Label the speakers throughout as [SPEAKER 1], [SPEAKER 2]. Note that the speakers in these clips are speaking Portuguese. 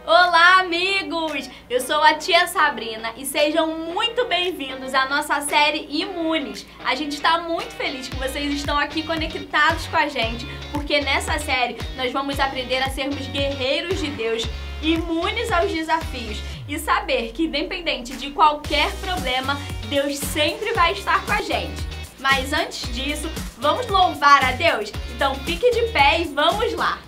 [SPEAKER 1] Olá, amigos! Eu sou a tia Sabrina e sejam muito bem-vindos à nossa série Imunes. A gente está muito feliz que vocês estão aqui conectados com a gente, porque nessa série nós vamos aprender a sermos guerreiros de Deus, imunes aos desafios e saber que, independente de qualquer problema, Deus sempre vai estar com a gente. Mas antes disso, vamos louvar a Deus? Então fique de pé e vamos lá!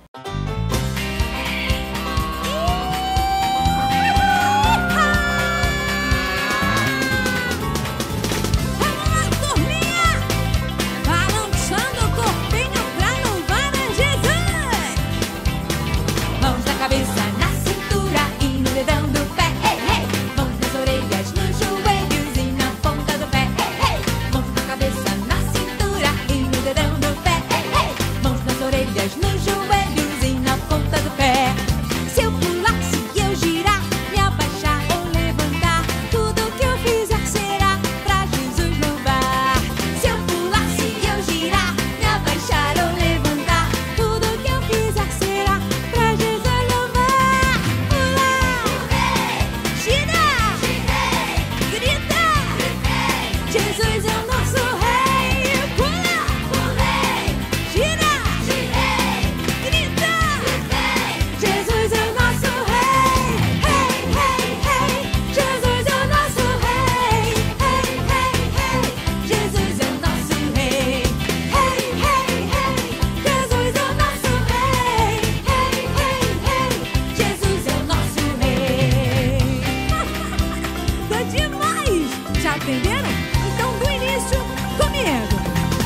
[SPEAKER 2] Entenderam? Então do início, comigo.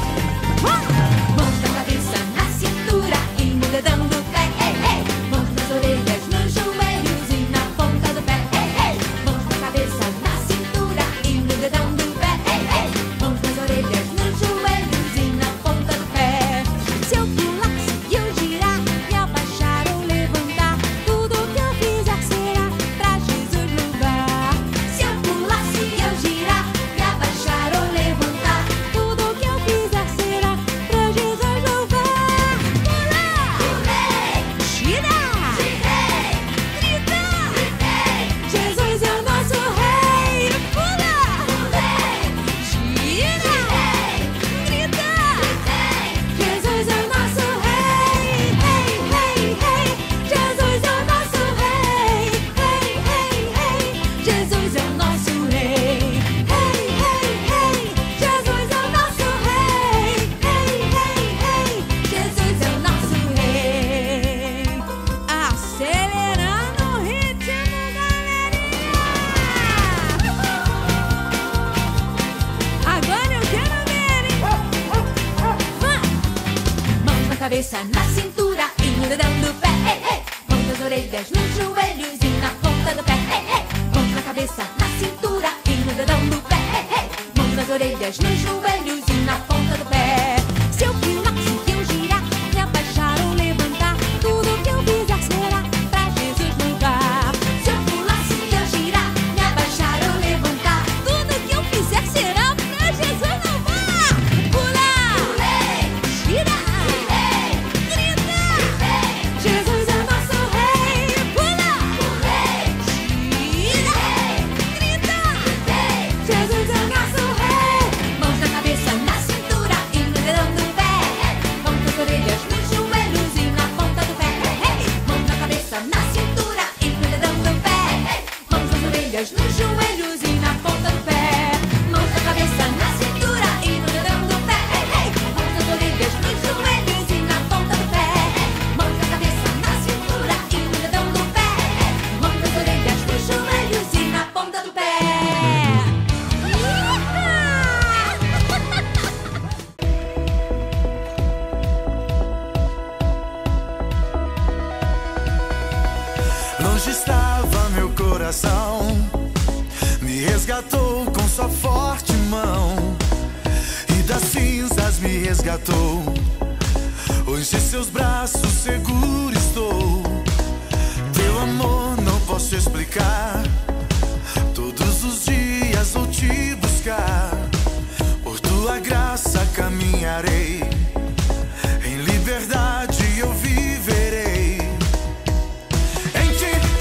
[SPEAKER 2] Mãos na cabeça, na cintura e no dedão do pé. Mãos nas orelhas, nos joelhos e na ponta do pé. Mãos na cabeça, na cintura e no dedão do pé. Mãos nas orelhas, nos joelhos e na ponta do pé. Se eu pular, se eu girar, me abaixar ou levantar, tudo que eu fizer será pra Jesus louvar. Se eu pular, se eu girar, abaixar ou levantar, tudo que eu fizer será pra Jesus louvar. Pular, pulei, girar, girei, gritar, gritei, Jesus é o nosso rei. Pular, pulei, girar, gritar, gritei, Jesus é o nosso rei. Hey, hey, hey, Jesus é o nosso rei. Hey, hey, hey, Jesus é o nosso rei. Jesus é o nosso rei. Jesus é o nosso rei. Acelerando o ritmo, galerinha. Agora eu quero ver, hein? Mãos na cabeça, na cintura e no dedão do pé. Mãos nas orelhas, nos joelhos e na ponta do pé. Mãos na cabeça, na cintura e no dedão do pé. Mãos nas orelhas, nos joelhos e na ponta do pé. Se eu pular, se eu girar, me abaixar ou levantar, tudo que eu fizer será pra Jesus louvar. Se eu pular, se eu girar, me abaixar ou levantar, tudo que eu fizer será pra Jesus louvar. Pular, pulei, girar, girei, gritar, gritei, Jesus é o nosso rei. Pular, pulei, girar, gritar, gritei, Jesus é o nosso rei. Mãos na cabeça, na cintura e no dedão do pé. Mãos nas orelhas, nos joelhos e na ponta do pé. Mãos na cabeça, na cintura e no dedão do pé. Mãos nas orelhas, nos joelhos e na ponta do pé. Mãos na cabeça, na cintura e no dedão do pé. Mãos nas orelhas, nos joelhos e na ponta do pé. Mãos na cabeça, na cintura e no dedão do pé. Mãos nas orelhas, nos joelhos e na ponta do pé.
[SPEAKER 3] Longe estava meu coração, me resgatou com sua forte mão, e das cinzas me resgatou. Hoje em seus braços seguro estou. Teu amor não posso explicar. Todos os dias vou te buscar. Por tua graça caminharei. Em liberdade eu viverei. Em ti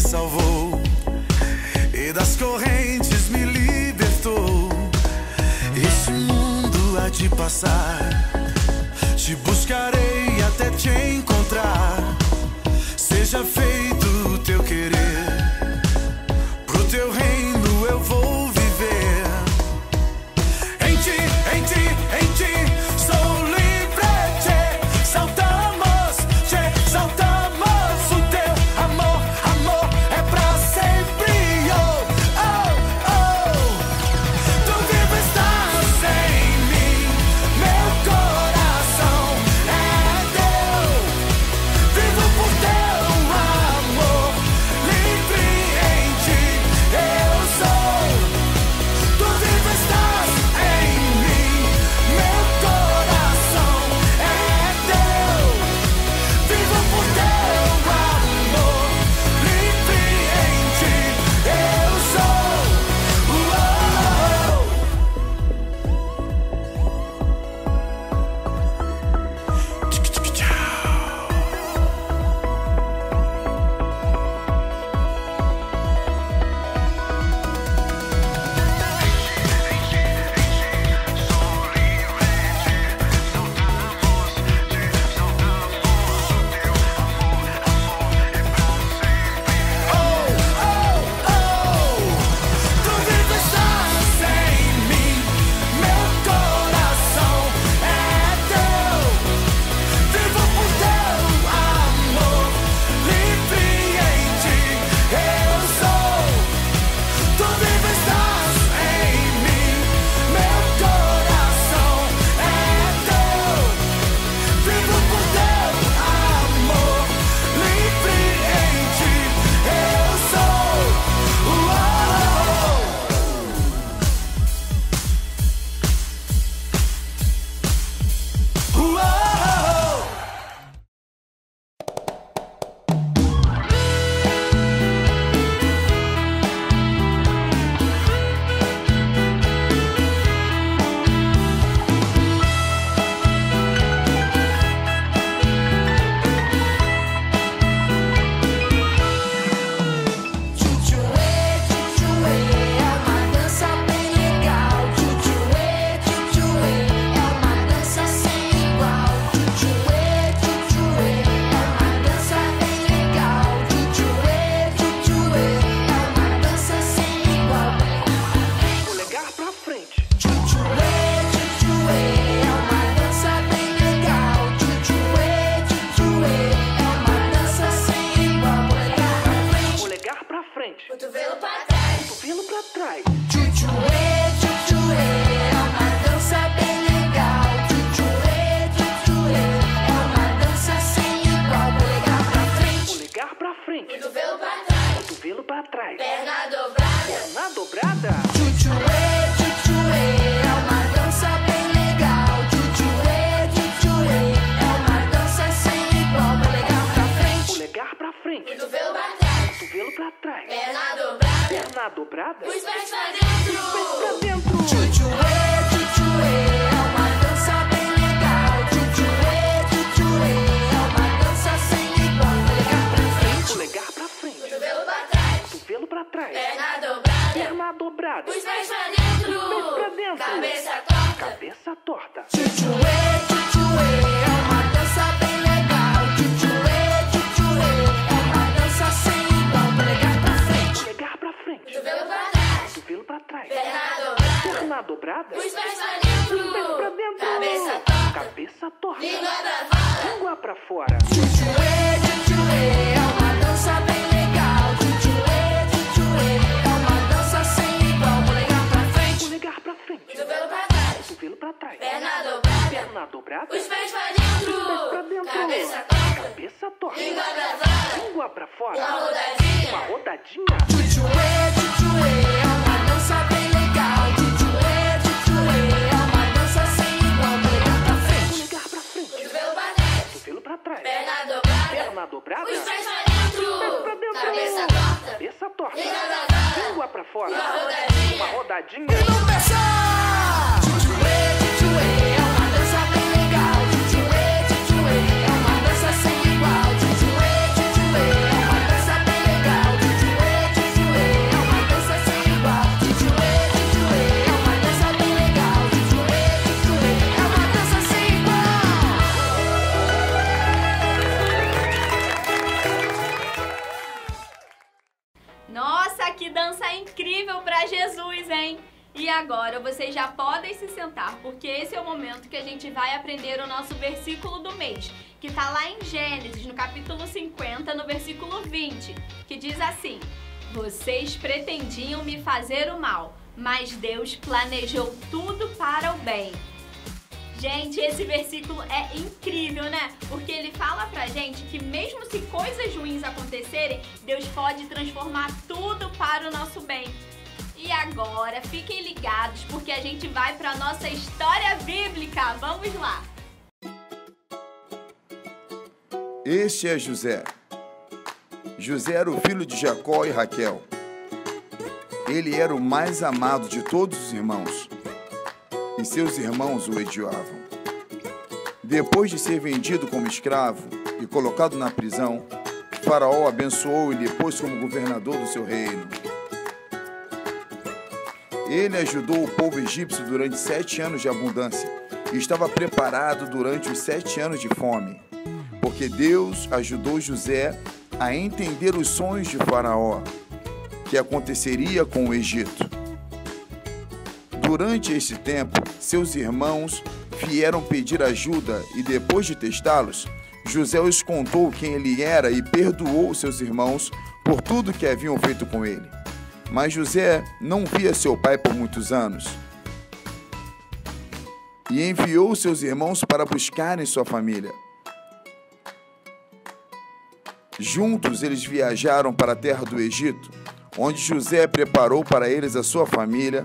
[SPEAKER 3] salvou e das correntes me libertou. Esse mundo há de passar, te buscarei até te encontrar. Seja feito o teu querer, pro teu reino eu vou viver. Em ti, em ti, em ti sou livre, te saltamos, o teu amor, amor é pra sempre. Oh, oh, oh, tu vivo estás em mim, meu coração é teu, vivo por teu amor, livre em ti eu sou. Tu vivo estás em mim, meu coração é teu, vivo por teu amor, livre em ti eu sou. Tu vivo estás em mim, meu coração é teu, vivo por teu amor, livre em ti eu sou. Tu vivo estás em mim, meu coração é teu, vivo por teu amor, livre em ti eu sou.
[SPEAKER 2] Cotovelo pra trás,
[SPEAKER 3] Cotovelo pra trás,
[SPEAKER 2] tchutchuê, tchutchuê, é uma dança bem legal. Tchutchuê, tchutchuê, é uma dança sem igual. Polegar pra frente,
[SPEAKER 3] polegar pra frente,
[SPEAKER 2] cotovelo pra trás,
[SPEAKER 3] cotovelo pra trás,
[SPEAKER 2] perna dobrada.
[SPEAKER 3] perna dobrada.
[SPEAKER 2] Tchutchuê, tchutchuê, é uma dança bem legal. Tchutchuê, tchutchuê, é uma dança sem igual. Polegar pra frente,
[SPEAKER 3] Polegar pra frente,
[SPEAKER 2] cotovelo pra trás,
[SPEAKER 3] cotovelo pra trás,
[SPEAKER 2] perna dobrada.
[SPEAKER 3] perna dobrada.
[SPEAKER 2] Os pés pra dentro.
[SPEAKER 3] Pra dentro.
[SPEAKER 2] Tchutchuê, tchutchuê, é uma dança bem legal. Tchutchuê, tchutchuê, é uma dança sem igual. Polegar pra frente,
[SPEAKER 3] Polegar pra frente,
[SPEAKER 2] cotovelo pra trás,
[SPEAKER 3] cotovelo pra trás,
[SPEAKER 2] perna dobrada.
[SPEAKER 3] perna dobrada.
[SPEAKER 2] Os pés pra dentro.
[SPEAKER 3] Pra dentro.
[SPEAKER 2] Cabeça torta.
[SPEAKER 3] Cabeça torta.
[SPEAKER 2] Tchutchuê, tchutchuê, é uma dança bem legal. Tchutchuê, tchutchuê, é uma dança sem igual. Polegar pra frente,
[SPEAKER 3] Polegar pra frente,
[SPEAKER 2] cotovelo pra trás,
[SPEAKER 3] cotovelo pra trás,
[SPEAKER 2] perna dobrada.
[SPEAKER 3] perna dobrada.
[SPEAKER 2] Os pés pra dentro.
[SPEAKER 3] Pra dentro.
[SPEAKER 2] Cabeça torta.
[SPEAKER 3] Cabeça torta.
[SPEAKER 2] Língua pra fora.
[SPEAKER 3] Língua pra fora.
[SPEAKER 2] Tchutchuê, tchutchuê, é uma dança bem legal. Tchutchuê, tchutchuê, é uma dança sem igual. Polegar pra frente,
[SPEAKER 3] Polegar pra frente,
[SPEAKER 2] cotovelo pra trás,
[SPEAKER 3] cotovelo pra trás,
[SPEAKER 2] perna dobrada.
[SPEAKER 3] perna dobrada.
[SPEAKER 2] Os pés pra dentro.
[SPEAKER 3] Pra dentro.
[SPEAKER 2] Cabeça torta.
[SPEAKER 3] Cabeça torta.
[SPEAKER 2] Língua pra fora.
[SPEAKER 3] Língua pra fora.
[SPEAKER 2] Uma rodadinha.
[SPEAKER 3] Uma rodadinha.
[SPEAKER 2] Tchutchuê, tchutchuê, é uma dança bem legal. Tchutchuê, tchutchuê, é uma dança sem igual. Polegar pra frente,
[SPEAKER 3] Polegar pra frente,
[SPEAKER 2] cotovelo pra trás,
[SPEAKER 3] cotovelo pra trás,
[SPEAKER 2] perna dobrada.
[SPEAKER 3] perna dobrada.
[SPEAKER 2] Os pés pra dentro.
[SPEAKER 3] Pra dentro.
[SPEAKER 2] Cabeça torta.
[SPEAKER 3] Cabeça torta.
[SPEAKER 2] Língua pra fora.
[SPEAKER 3] Língua pra fora.
[SPEAKER 2] Uma rodadinha.
[SPEAKER 3] Uma rodadinha.
[SPEAKER 2] Tchutchuê, tchutchuê, é uma dança bem legal. Tchutchuê, tchutchuê, é uma dança sem igual. Tchutchuê, tchutchuê, é uma dança bem legal. Tchutchuê,
[SPEAKER 1] Nossa, que dança incrível para Jesus, hein? E agora vocês já podem se sentar, porque esse é o momento que a gente vai aprender o nosso versículo do mês, que está lá em Gênesis, no capítulo 50, no versículo 20, que diz assim: vocês pretendiam me fazer o mal, mas Deus planejou tudo para o bem. Gente, esse versículo é incrível, né? Porque ele fala pra gente que mesmo se coisas ruins acontecerem, Deus pode transformar tudo para o nosso bem. E agora, fiquem ligados, porque a gente vai para a nossa história bíblica. Vamos lá!
[SPEAKER 4] Este é José. José era o filho de Jacó e Raquel. Ele era o mais amado de todos os irmãos, e seus irmãos o odiavam. Depois de ser vendido como escravo e colocado na prisão, Faraó abençoou e lhe pôs como governador do seu reino. Ele ajudou o povo egípcio durante 7 anos de abundância e estava preparado durante os 7 anos de fome, porque Deus ajudou José a entender os sonhos de Faraó, que aconteceria com o Egito. Durante esse tempo, seus irmãos vieram pedir ajuda e, depois de testá-los, José os contou quem ele era e perdoou seus irmãos por tudo que haviam feito com ele. Mas José não via seu pai por muitos anos e enviou seus irmãos para buscarem sua família. Juntos eles viajaram para a terra do Egito, onde José preparou para eles a sua família.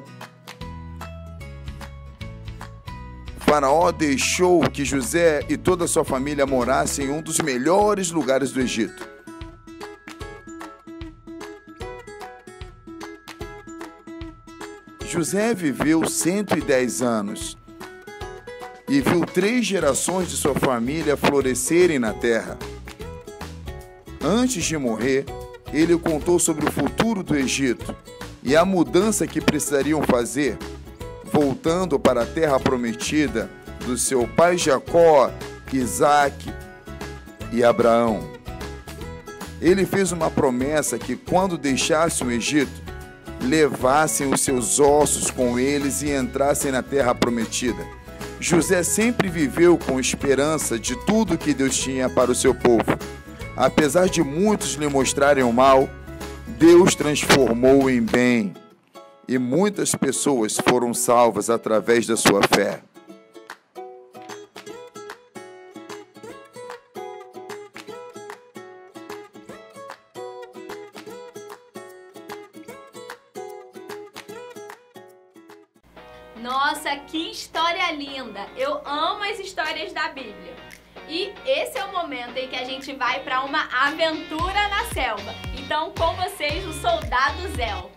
[SPEAKER 4] Faraó deixou que José e toda a sua família morassem em um dos melhores lugares do Egito. José viveu 110 anos e viu 3 gerações de sua família florescerem na terra. Antes de morrer, ele contou sobre o futuro do Egito e a mudança que precisariam fazer, voltando para a terra prometida do seu pai Jacó, Isaac e Abraão. Ele fez uma promessa que, quando deixassem o Egito, levassem os seus ossos com eles e entrassem na terra prometida. José sempre viveu com esperança de tudo que Deus tinha para o seu povo. Apesar de muitos lhe mostrarem o mal, Deus transformou em bem, e muitas pessoas foram salvas através da sua fé.
[SPEAKER 1] Nossa, que história linda! Eu amo as histórias da Bíblia. E esse é o momento em que a gente vai para uma aventura na selva. Então, com vocês, o Soldado Zéu.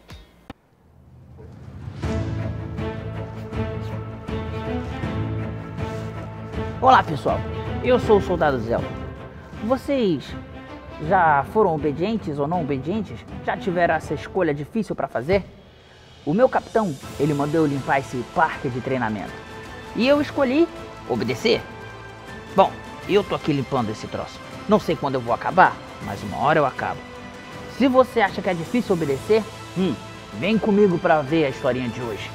[SPEAKER 5] Olá pessoal, eu sou o Soldado Zéu. Vocês já foram obedientes ou não obedientes? Já tiveram essa escolha difícil para fazer? O meu capitão, ele mandou eu limpar esse parque de treinamento. E eu escolhi obedecer. Bom, eu tô aqui limpando esse troço. Não sei quando eu vou acabar, mas uma hora eu acabo. Se você acha que é difícil obedecer, vem comigo para ver a historinha de hoje.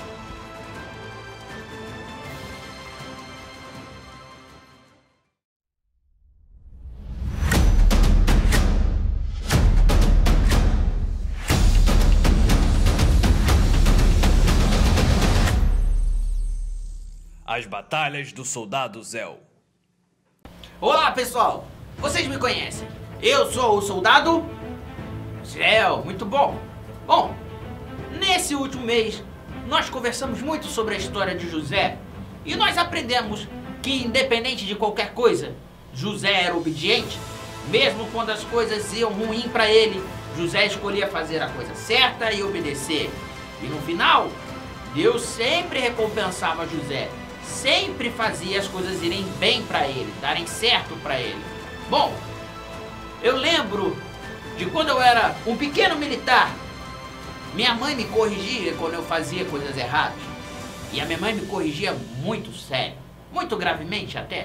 [SPEAKER 6] As Batalhas do Soldado Zéu.
[SPEAKER 7] Olá pessoal, vocês me conhecem? Eu sou o Soldado Zéu, muito bom. Bom, nesse último mês nós conversamos muito sobre a história de José e nós aprendemos que, independente de qualquer coisa, José era obediente. Mesmo quando as coisas iam ruim para ele, José escolhia fazer a coisa certa e obedecer. E no final, Deus sempre recompensava José. Sempre fazia as coisas irem bem para ele, darem certo para ele. Bom, eu lembro de quando eu era um pequeno militar. Minha mãe me corrigia quando eu fazia coisas erradas. E a minha mãe me corrigia muito sério, muito gravemente até.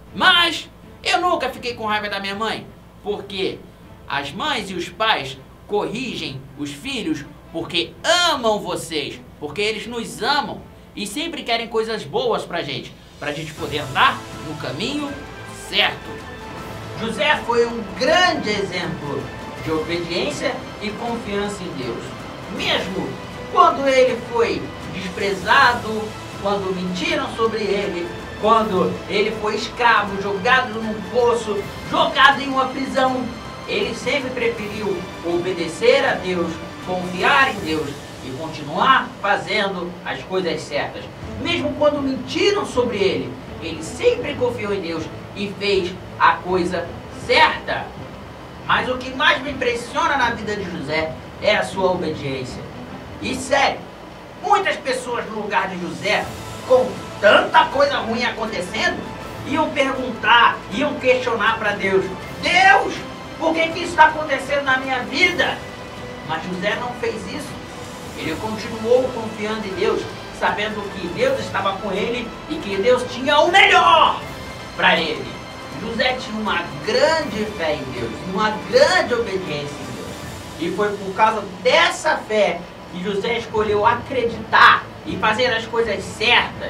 [SPEAKER 7] Mas eu nunca fiquei com raiva da minha mãe, porque as mães e os pais corrigem os filhos porque amam vocês, porque eles nos amam e sempre querem coisas boas pra gente poder andar no caminho certo. José foi um grande exemplo de obediência e confiança em Deus. Mesmo quando ele foi desprezado, quando mentiram sobre ele, quando ele foi escravo, jogado num poço, jogado em uma prisão, ele sempre preferiu obedecer a Deus, confiar em Deus e continuar fazendo as coisas certas. Mesmo quando mentiram sobre ele, ele sempre confiou em Deus e fez a coisa certa. Mas o que mais me impressiona na vida de José é a sua obediência. E sério, muitas pessoas no lugar de José, com tanta coisa ruim acontecendo, iam perguntar, iam questionar para Deus: Deus, por que isso está acontecendo na minha vida? Mas José não fez isso. Ele continuou confiando em Deus, sabendo que Deus estava com ele e que Deus tinha o melhor para ele. José tinha uma grande fé em Deus, uma grande obediência em Deus. E foi por causa dessa fé que José escolheu acreditar e fazer as coisas certas.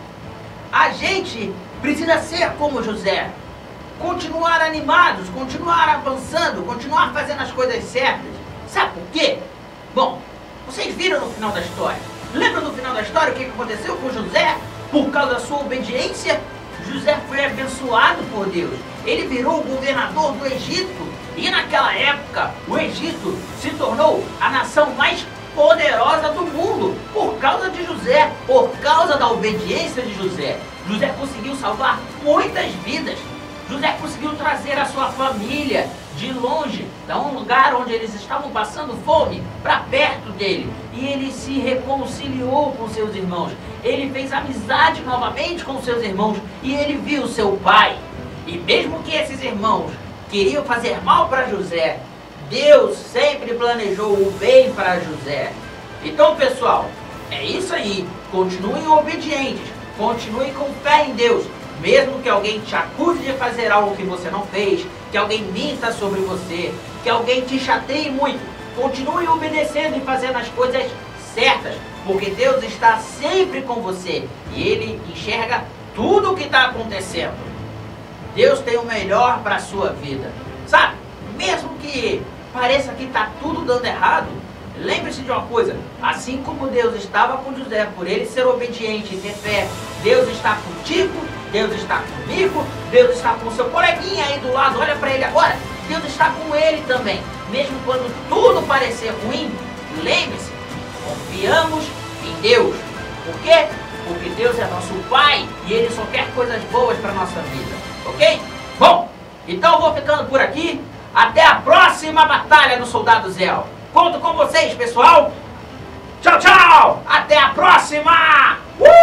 [SPEAKER 7] A gente precisa ser como José. Continuar animados, continuar avançando, continuar fazendo as coisas certas. Sabe por quê? Bom, vocês viram no final da história. Lembra no final da história o que aconteceu com José? Por causa da sua obediência, José foi abençoado por Deus. Ele virou o governador do Egito. E naquela época, o Egito se tornou a nação mais poderosa do mundo por causa de José, por causa da obediência de José. José conseguiu salvar muitas vidas. José conseguiu trazer a sua família de longe, de um lugar onde eles estavam passando fome, para perto dele. E ele se reconciliou com seus irmãos. Ele fez amizade novamente com seus irmãos. E ele viu seu pai. E mesmo que esses irmãos queriam fazer mal para José, Deus sempre planejou o bem para José. Então, pessoal, é isso aí. Continuem obedientes. Continuem com fé em Deus. Mesmo que alguém te acuse de fazer algo que você não fez, que alguém minta sobre você, que alguém te chateie muito, continue obedecendo e fazendo as coisas certas, porque Deus está sempre com você e Ele enxerga tudo o que está acontecendo. Deus tem o melhor para a sua vida. Sabe, mesmo que pareça que está tudo dando errado, lembre-se de uma coisa: assim como Deus estava com José, por ele ser obediente e ter fé, Deus está contigo, Deus está comigo, Deus está com o seu coleguinha aí do lado, olha para ele agora, Deus está com ele também. Mesmo quando tudo parecer ruim, lembre-se, confiamos em Deus. Por quê? Porque Deus é nosso Pai e Ele só quer coisas boas para a nossa vida, ok? Bom, então eu vou ficando por aqui. Até a próxima batalha do Soldado Zéu. Conto com vocês, pessoal. Tchau, tchau. Até a próxima.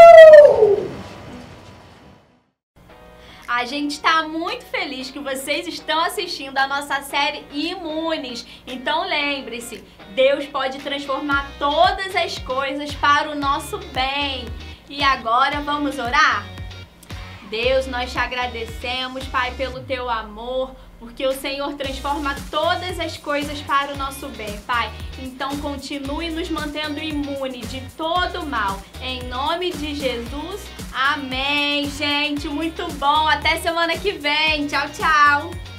[SPEAKER 1] A gente está muito feliz que vocês estão assistindo a nossa série Imunes. Então lembre-se, Deus pode transformar todas as coisas para o nosso bem. E agora vamos orar? Deus, nós te agradecemos, Pai, pelo teu amor, porque o Senhor transforma todas as coisas para o nosso bem, Pai. Então continue nos mantendo imune de todo mal. Em nome de Jesus, amém, gente. Muito bom. Até semana que vem. Tchau, tchau.